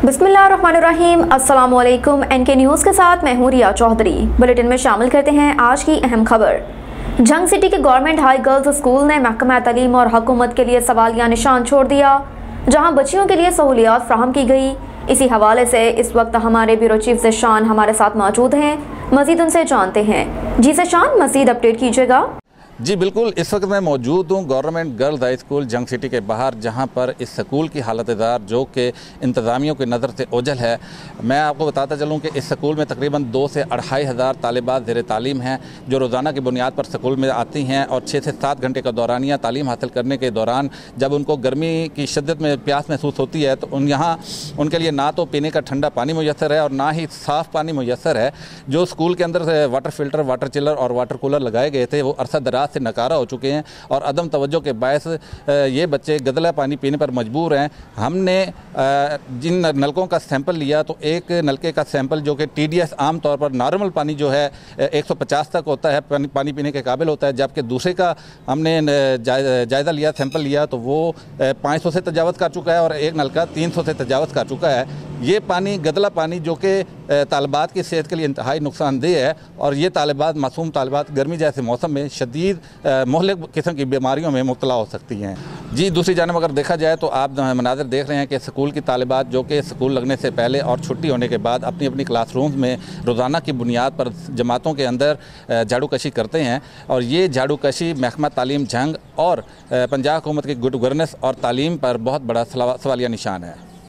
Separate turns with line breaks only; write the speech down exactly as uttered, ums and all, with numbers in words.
बिस्मिल्लाहिर्रहमानिर्रहीम, अस्सलाम वालेकुम। एनके न्यूज़ के साथ मैं हूँ रिया चौधरी। बुलेटिन में शामिल करते हैं आज की अहम खबर। जंग सिटी के गवर्नमेंट हाई गर्ल्स स्कूल ने महकमा तालीम और हुकूमत के लिए सवालिया निशान छोड़ दिया, जहाँ बच्चियों के लिए सहूलियात फ्राहम की गई। इसी हवाले से इस वक्त हमारे ब्यूरो चीफ ज़ेशान हमारे साथ मौजूद हैं। मजीद उनसे जानते हैं। जी ज़ेशान, मजीद अपडेट कीजिएगा।
जी बिल्कुल, इस वक्त मैं मौजूद हूँ government girls high school Jhang city के बाहर, जहाँ पर इस स्कूल की हालत जार जो कि इंतज़ामियों की नज़र से ओझल है। मैं आपको बताता चलूँ कि इस स्कूल में तकरीबन दो से अढ़ाई हज़ार तालिबात ज़ेर तालीम हैं, जो रोज़ाना की बुनियाद पर स्कूल में आती हैं और छः से सात घंटे का दौरानिया तालीम हासिल करने के दौरान जब उनको गर्मी की शिद्दत में प्यास महसूस होती है तो उन यहाँ उनके लिए ना तो पीने का ठंडा पानी मुयसर है और ना ही साफ़ पानी मुयसर है। जो स्कूल के अंदर वाटर फिल्टर, वाटर चिलर और वाटर कूलर लगाए गए थे वो अरसा दराज से नकारा हो चुके हैं और अदम तवज्जो के बायस ये बच्चे गदला पानी पीने पर मजबूर हैं। हमने जिन नलकों का सैंपल लिया तो एक नलके का सैंपल जो कि टी डी एस आम तौर पर नॉर्मल पानी जो है एक सौ पचास तक होता है, पानी, पानी पीने के काबिल होता है, जबकि दूसरे का हमने जायज़ा लिया, सैंपल लिया तो वो पाँच सौ से तजावज़ कर चुका है और एक नलका तीन सौ से तजावज़ कर चुका है। ये पानी गदला पानी जो कि तालिबात की सेहत के लिए इंतहाई नुकसानदेह है और ये तालिबात, मासूम तालिबात गर्मी जैसे मौसम में शदीद मुहलिक किस्म की बीमारियों में मुब्तला हो सकती हैं। जी, दूसरी जानब अगर देखा जाए तो आप मनाज़र देख रहे हैं कि स्कूल की तालिबात जो कि स्कूल लगने से पहले और छुट्टी होने के बाद अपनी अपनी क्लासरूम्स में रोज़ाना की बुनियाद पर जमातों के अंदर झाड़ू कशी करते हैं और ये झाड़ू कशी महकमा तालीम जंग और पंजाब हुकूमत की गुड गवर्नेंस और तालीम पर बहुत बड़ा सवालिया निशान है।